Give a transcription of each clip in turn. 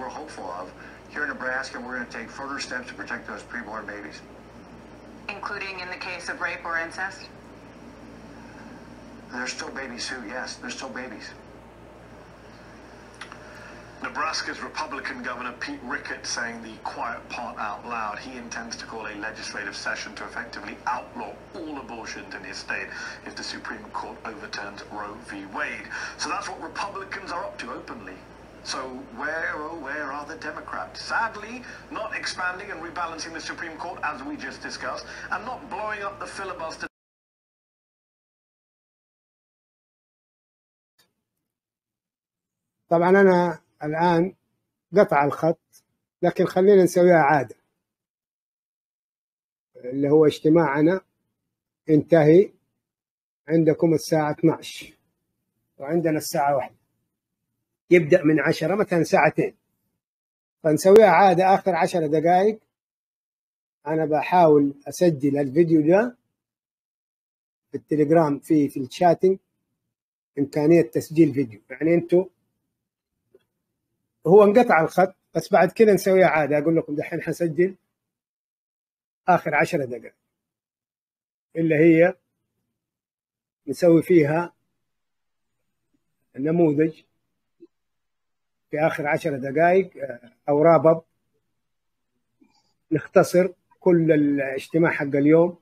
we're hopeful of. Here in Nebraska, we're going to take further steps to protect those preborn babies. Including in the case of rape or incest? They're still babies, Sue. Yes, they're still babies. Nebraska's Republican Governor Pete Ricketts saying the quiet part out loud. He intends to call a legislative session to effectively outlaw all abortions in his state if the Supreme Court overturns Roe v. Wade. So that's what Republicans are up to openly. So where, oh, where are the Democrats? Sadly, not expanding and rebalancing the Supreme Court, as we just discussed, and not blowing up the filibuster. طبعا أنا الآن قطع الخط، لكن خلينا نسويها عادة، اللي هو اجتماعنا انتهي عندكم الساعة 12 وعندنا الساعة 1، يبدأ من 10 مثلا ساعتين، فنسويها عادة آخر 10 دقائق أنا بحاول أسجل الفيديو ده في التليجرام، في الشاتنج إمكانية تسجيل فيديو، يعني أنتوا هو انقطع الخط بس بعد كده نسويها عادة. أقول لكم دحين حسجل آخر 10 دقائق اللي هي نسوي فيها النموذج في آخر 10 دقائق أو رابط نختصر كل الاجتماع حق اليوم.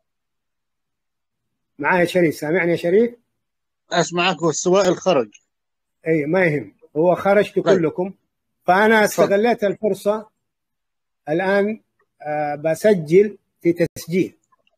معايا شريف؟ سامعني يا شريف؟ أسمعك والسوائل خرج. أي ما يهم، هو خرجت كلكم، فأنا استغليت الفرصة الآن بسجل في تسجيل،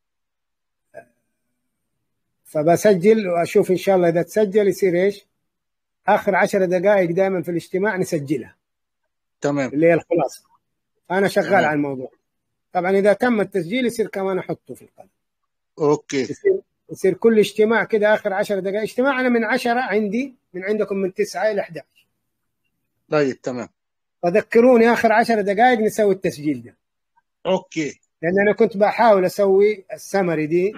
فبسجل وأشوف إن شاء الله إذا تسجل يصير إيش آخر 10 دقائق دائما في الاجتماع نسجلها، تمام، اللي هي الخلاصة. فأنا شغال تمام. على الموضوع. طبعا إذا تم التسجيل يصير كمان أحطه في القناة. أوكي، يصير كل اجتماع كده آخر 10 دقائق. اجتماعنا من 10 عندي، من عندكم من 9 إلى 11. طيب تمام، فذكروني آخر 10 دقائق نسوي التسجيل ده. أوكي. لأن أنا كنت بحاول أسوي السمري دي،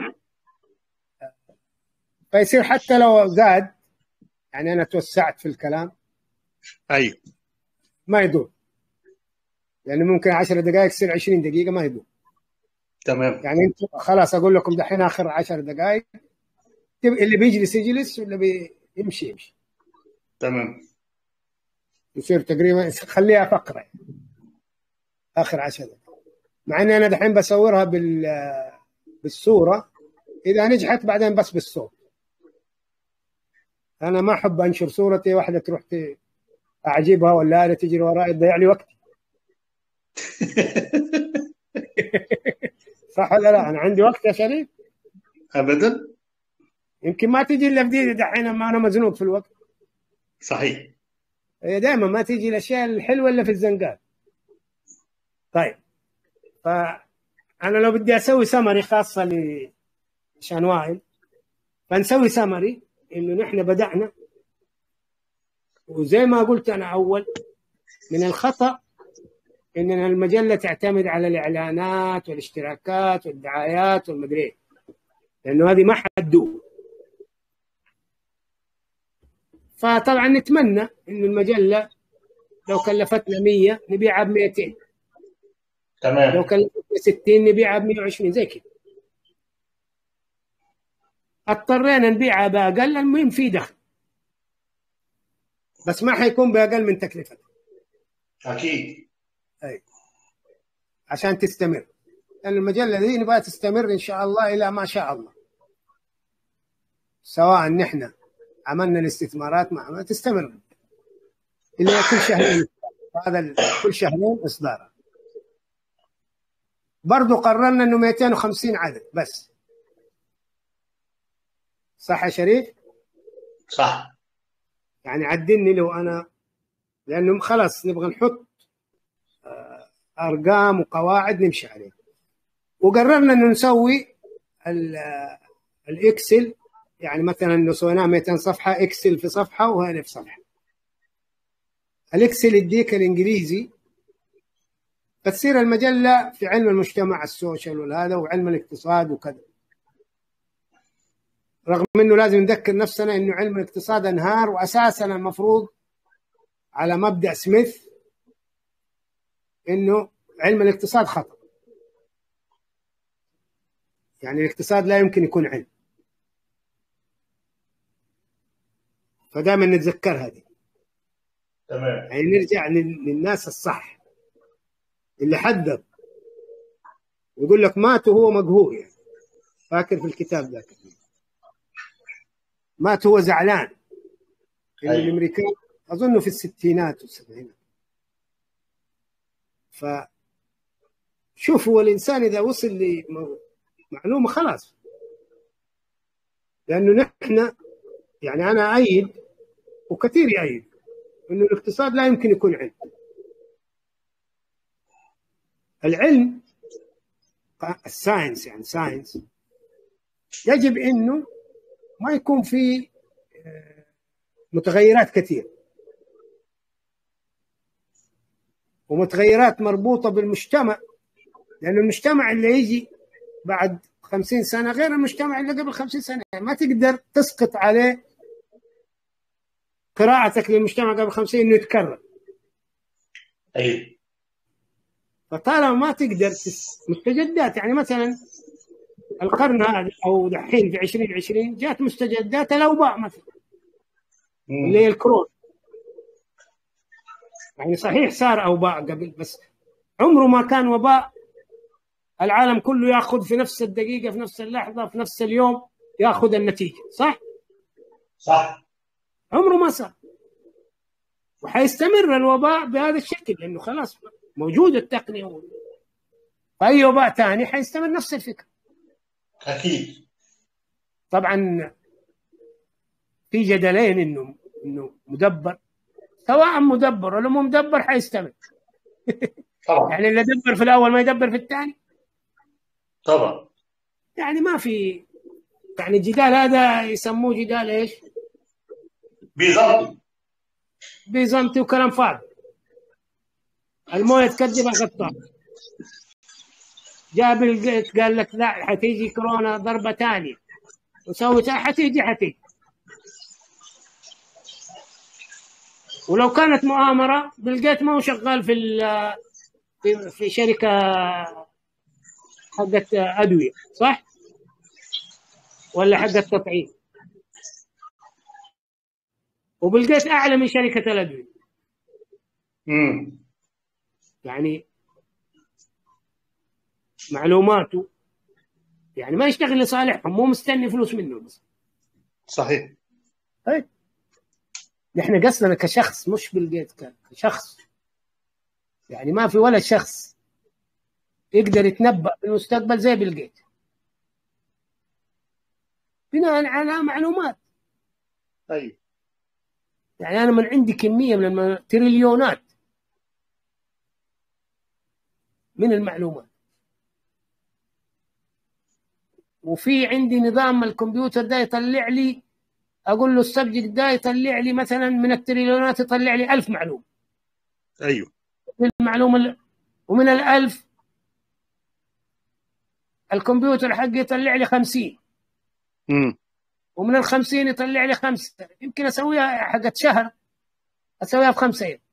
فيصير حتى لو زاد يعني أنا توسعت في الكلام أيوه ما يدور، يعني ممكن 10 دقائق تصير 20 دقيقة ما يدور. تمام، يعني أنتم خلاص أقول لكم دحين آخر 10 دقائق، اللي بيجلس يجلس واللي بيمشي يمشي. تمام، يصير تقريبا خليها فقرة آخر 10 دقائق، مع أني أنا دحين بصورها بالصورة، إذا نجحت بعدين بس بالصوت. أنا ما أحب أنشر صورتي واحدة تروح أعجبها ولا أنا تجري وراي تضيع لي وقتي. صح ولا لا؟ أنا عندي وقت يا شريف؟ أبدا. يمكن ما تجي إلا بديدي دحين، ما أنا مزنوق في الوقت. صحيح، هي دائما ما تيجي الأشياء الحلوة إلا في الزنقات. طيب، فأنا لو بدي أسوي سمري خاصة عشان وائل، فنسوي سمري إنه نحن بدأنا، وزي ما قلت أنا أول من الخطأ إننا المجلة تعتمد على الإعلانات والاشتراكات والدعايات والمدري، لأنه هذه ما حدوه. فطبعا نتمنى إنه المجلة لو كلفتنا 100 نبيعها ب200، تمام، لو كلفتنا 60 نبيعها ب120 زي كده. اضطرينا نبيعها بأقل، المهم في دخل، بس ما حيكون بأقل من تكلفتها. أكيد. أي عشان تستمر، لأن المجلة دي نبغى تستمر إن شاء الله إلى ما شاء الله، سواء نحن عملنا الاستثمارات ما تستمر اللي كل شهرين، هذا كل شهرين إصدارها. برضو قررنا إنه 250 عدد بس. صح يا شريف؟ صح. يعني عدلني لو أنا، لأنه خلاص نبغى نحط أرقام وقواعد نمشي عليها. وقررنا إنه نسوي الإكسل، يعني مثلا لو سويناه 200 صفحة إكسل في صفحة وهذا في صفحة. الإكسل يديك الإنجليزي، فتصير المجلة في علم المجتمع السوشيال والهذا وعلم الاقتصاد وكذا، رغم إنه لازم نذكر نفسنا إنه علم الاقتصاد انهار، وأساسا المفروض على مبدأ سميث إنه علم الاقتصاد خطأ، يعني الاقتصاد لا يمكن يكون علم. فدائما نتذكر هذه، تمام. يعني نرجع للناس الصح اللي حدد ويقول لك مات وهو مقهور. يعني فاكر في الكتاب ذاك مات هو زعلان إن أيوة. الأمريكان أظنه في الستينات والسبعينات. فشوف هو الإنسان إذا وصل لمعلومة خلاص، لأنه نحن يعني أنا أيد وكثير يأيد إنه الاقتصاد لا يمكن يكون علم. العلم الساينس، يعني ساينس يجب إنه ما يكون في متغيرات كثير ومتغيرات مربوطة بالمجتمع، لأن المجتمع اللي يجي بعد 50 سنة غير المجتمع اللي قبل 50 سنة. ما تقدر تسقط عليه قراءتك للمجتمع قبل 50 إنه يتكرر. أيوة. فطالما ما تقدر مستجدات، يعني مثلا القرن هذا أو دحين في 2020 جات مستجدات الأوباء مثلا اللي هي الكورونا. يعني صحيح صار أوباء قبل، بس عمره ما كان وباء العالم كله يأخذ في نفس الدقيقة في نفس اللحظة في نفس اليوم يأخذ النتيجة، صح؟ صح. عمره ما صار، وحيستمر الوباء بهذا الشكل لأنه خلاص موجود التقنية. فأي وباء ثاني حيستمر نفس الفكرة. أكيد. طبعا في جدلين إنه مدبر، سواء مدبر ولا مو مدبر حيستمر. طبعا. يعني اللي دبر في الأول ما يدبر في الثاني. طبعا. يعني ما في، يعني الجدال هذا يسموه جدال إيش؟ بيزنطي. بيزنطي وكلام فاضي. المويه تكذب الغطاس. جاب الجيت قال لك لا حتيجي كورونا ضربة ثانية وسوت حتيجي. ولو كانت مؤامرة بالجيت ما هو شغال في شركة حقت أدوية، صح؟ ولا حقت تطعيم، وبالجيت أعلى من شركة الأدوية. يعني معلوماته يعني ما يشتغل لصالحهم، مو مستني فلوس منهم بس. صحيح. طيب نحن قصدنا كشخص مش بالجيت كشخص. يعني ما في ولا شخص يقدر يتنبأ بالمستقبل زي بالجيت بناء على معلومات. أيوة. يعني أنا من عندي كمية من التريليونات من المعلومات، وفي عندي نظام الكمبيوتر ده يطلع لي، أقول له السبجكت ده يطلع لي مثلا من التريليونات يطلع لي 1000 معلومة. أيوة. المعلومة ومن 1000 الكمبيوتر حقي يطلع لي 50. ومن 50 يطلع لي 5. يمكن أسويها حقت شهر أسويها في 5 أيام.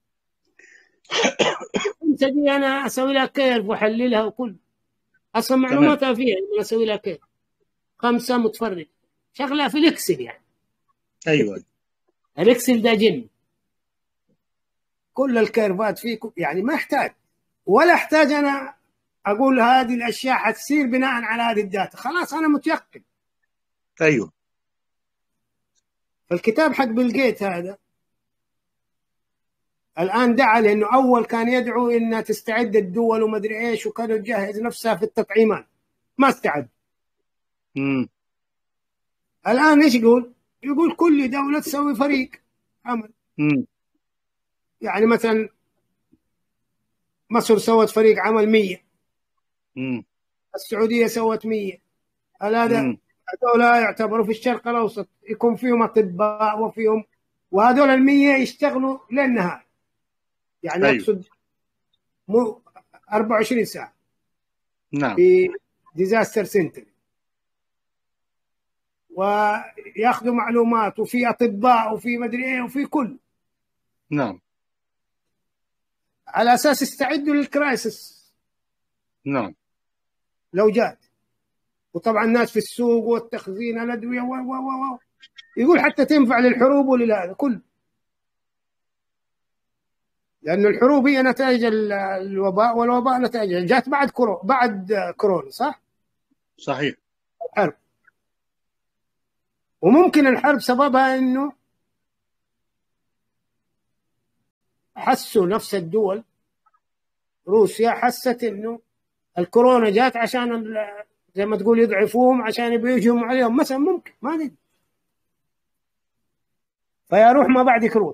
انت دي انا اسوي لها كيرف واحللها وكل اصلا معلوماتها فيها لما اسوي لها كيرف 5 متفرج شغلها في الاكسل. يعني ايوه الاكسل ده جن، كل الكيرفات فيه. يعني ما احتاج ولا احتاج انا اقول هذه الاشياء حتصير بناء على هذه الداتا، خلاص انا متيقن. ايوه. فالكتاب حق بيل جيت هذا الآن دعا، لأنه أول كان يدعو إنها تستعد الدول ومدري إيش وكانوا تجهز نفسها في التطعيمات، ما استعد. الآن إيش يقول كل دولة تسوي فريق عمل. يعني مثلا مصر سوت فريق عمل 100، السعودية سوت 100. هذا هذول يعتبروا في الشرق الأوسط يكون فيهم أطباء وفيهم، وهذول 100 يشتغلوا للنهار. يعني أيوة. أقصد مو 24 ساعة. نعم. في ديزاستر سنتر وياخذوا معلومات وفي أطباء وفي مدري إيه وفي كل. نعم. على اساس يستعدوا للكرايسس نعم. لو جات. وطبعا الناس في السوق والتخزين الادويه يقول حتى تنفع للحروب ولهذا كله، لأن الحروب هي نتائج الوباء، والوباء نتائج جات بعد كورونا، صح؟ صحيح. الحرب. وممكن الحرب سببها إنه حسوا نفس الدول، روسيا حست إنه الكورونا جات عشان زي ما تقول يضعفوهم، عشان يهجموا عليهم مثلا، ممكن ما ندري، فيروح ما بعد يكرون.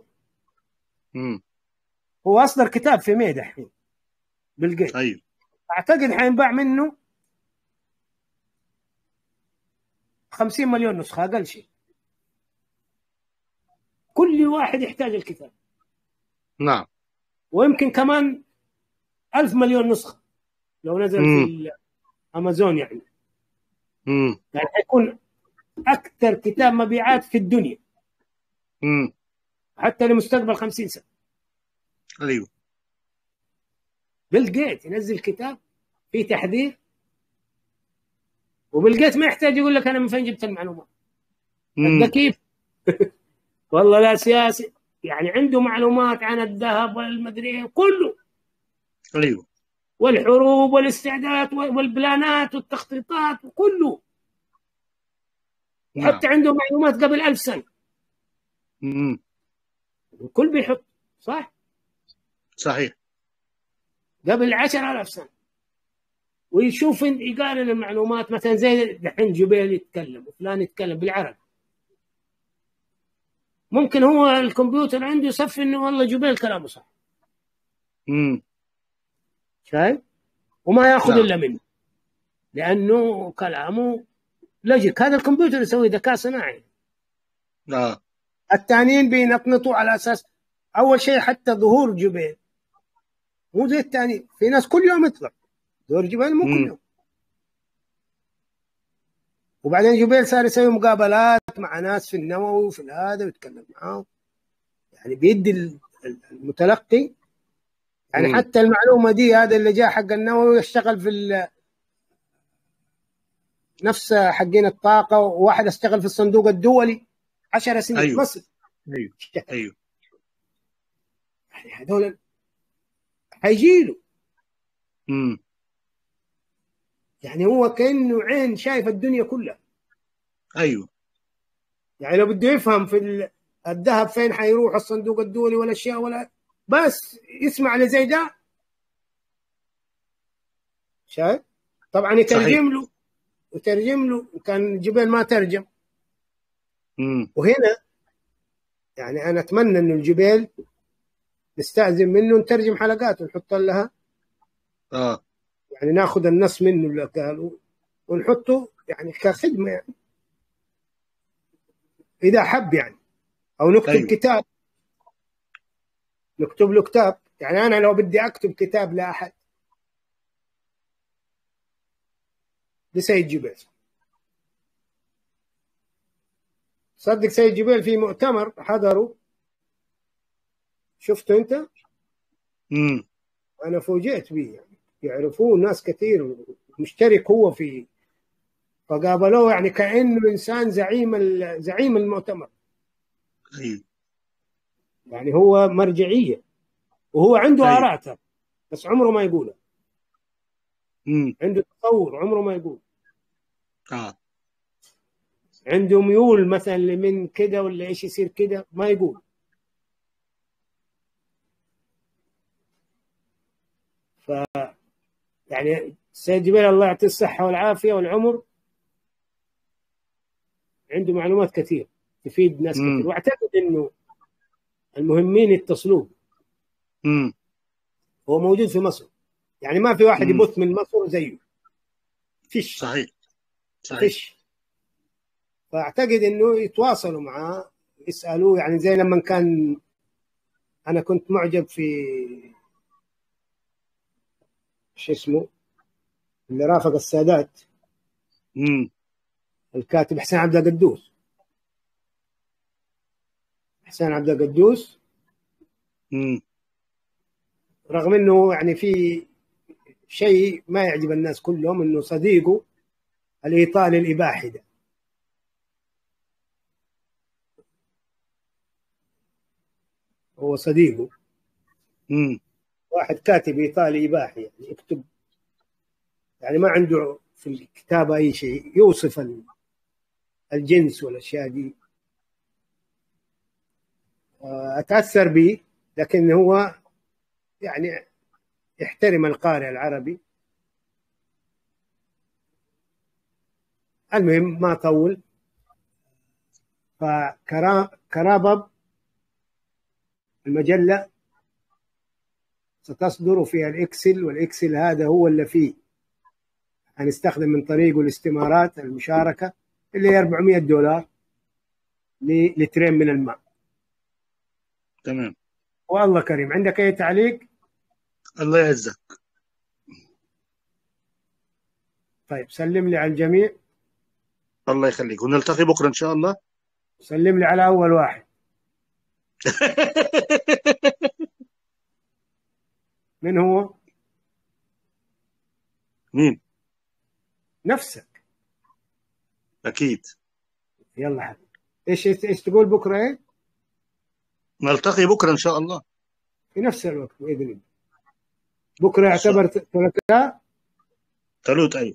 هو أصدر كتاب في ميدا الحين بالجيت. أيوه. أعتقد حينباع منه 50 مليون نسخة أقل شيء. كل واحد يحتاج الكتاب. نعم. ويمكن كمان 1000 مليون نسخة لو نزل في أمازون يعني. يعني حيكون أكثر كتاب مبيعات في الدنيا. حتى لمستقبل 50 سنة. أيوه. بيل جيت ينزل كتاب فيه تحذير، وبيل جيت ما يحتاج يقول لك أنا من فين جبت المعلومات. أنت كيف؟ والله لا سياسي، يعني عنده معلومات عن الذهب والمدري كله. أيوه. والحروب والاستعدادات والبلانات والتخطيطات وكله. نعم. حتى عنده معلومات قبل 1000 سنة. الكل بيحط، صح؟ صحيح. قبل 10,000 سنة. ويشوف يقارن المعلومات، مثلا زي الحين جبيل يتكلم وفلان يتكلم بالعربي. ممكن هو الكمبيوتر عنده يصفي انه والله جبيل كلامه صح. شايف؟ وما ياخذ الا منه، لانه كلامه لوجيك. هذا الكمبيوتر يسوي ذكاء صناعي. الثانيين بينطنطوا على اساس اول شيء حتى ظهور جبيل مو زي الثاني. في ناس كل يوم يطلع ظهور جبيل، مو كل يوم. وبعدين جبيل صار يسوي مقابلات مع ناس في النووي وفي هذا ويتكلم معاهم، يعني بيدي المتلقي يعني حتى المعلومة دي. هذا اللي جاء حق النووي يشتغل في نفس حقين الطاقة، وواحد اشتغل في الصندوق الدولي 10 سنين. أيوه. مصر. أيوه. أيوه. يعني هذول حيجيله. يعني هو كأنه عين شايف الدنيا كلها. أيوه. يعني لو بده يفهم في الذهب فين حيروح، الصندوق الدولي والأشياء، ولا بس يسمع لزي ده شايف. طبعا يترجم له وكان جبال ما ترجم. وهنا يعني أنا أتمنى إنه الجبال نستأذن منه نترجم حلقات ونحط لها يعني ناخذ النص منه اللي قالوا ونحطه يعني كخدمة، يعني إذا حب يعني، أو نكتب أيوه. كتاب، نكتب له كتاب. يعني أنا لو بدي أكتب كتاب لأحد لسيد جبيل، صدق سيد جبيل في مؤتمر حضروا، شفته أنت؟ أنا فوجئت به، يعني يعرفوه ناس كثير، مشترك هو في، فقابلوه يعني كأنه إنسان زعيم المؤتمر. أيوه. يعني هو مرجعية، وهو عنده أيوه. آراء بس عمره ما يقولها. عنده تصور عمره ما يقول. عنده ميول مثلا لمن كده ولا إيش يصير كده، ما يقول. يعني السيد جبيل الله يعطيه الصحة والعافية والعمر، عنده معلومات كثير تفيد ناس كثير. واعتقد انه المهمين يتصلوه. هو موجود في مصر، يعني ما في واحد يبث من مصر زيه. فيش. صحيح. فيش. فاعتقد انه يتواصلوا معاه، يسألوه. يعني زي لما كان انا كنت معجب في شو اسمه اللي رافق السادات، الكاتب حسين عبد القدوس. حسين عبد القدوس رغم انه يعني في شيء ما يعجب الناس كلهم، انه صديقه الايطالي الاباحي ده هو صديقه، واحد كاتب ايطالي اباحي، يعني يكتب، يعني ما عنده في الكتابه اي شيء يوصف الجنس والاشياء دي. اتاثر به، لكن هو يعني يحترم القارئ العربي. المهم ما طول، فكرابب المجلة ستصدر فيها الإكسل، والإكسل هذا هو اللي فيه هنستخدم من طريقه الاستمارات المشاركة اللي هي $400 لترين من الماء. تمام. والله كريم، عندك أي تعليق؟ الله يعزك. طيب سلم لي على الجميع. الله يخليك، ونلتقي بكرة إن شاء الله. سلم لي على أول واحد. من هو؟ مين؟ نفسك. أكيد. يلا حبيبي، إيش تقول بكرة إيه؟ نلتقي بكرة إن شاء الله في نفس الوقت بإذن الله. بكرة يعتبر ثلاثاء. ثلوث. أيوه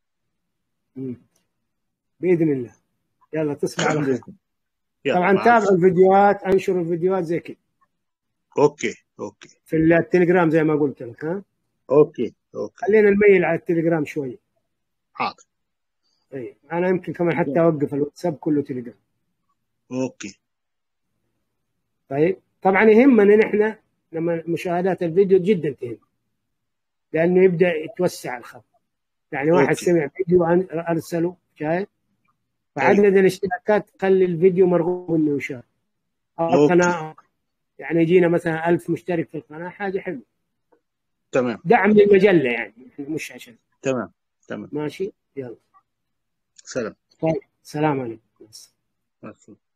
بإذن الله. يلا تصبح على خير. يلا، طبعا تابعوا الفيديوهات، انشروا الفيديوهات زي كده. اوكي في التليجرام زي ما قلت لك. ها اوكي خلينا نميل على التليجرام شويه. حاضر. طيب انا يمكن كمان حتى اوقف الواتساب كله تليجرام. اوكي. طيب طبعا يهمنا نحن لما مشاهدات الفيديو جدا تهم، لانه يبدا يتوسع الخط. يعني واحد سمع فيديو ارسله شايف، فعدد الاشتراكات تخلي الفيديو مرغوب انه يشاهد. القناه يعني يجينا مثلا 1000 مشترك في القناه، حاجه حلوه. تمام. دعم للمجله يعني، مش عشان. تمام ماشي. يلا سلام. طيب سلام عليكم.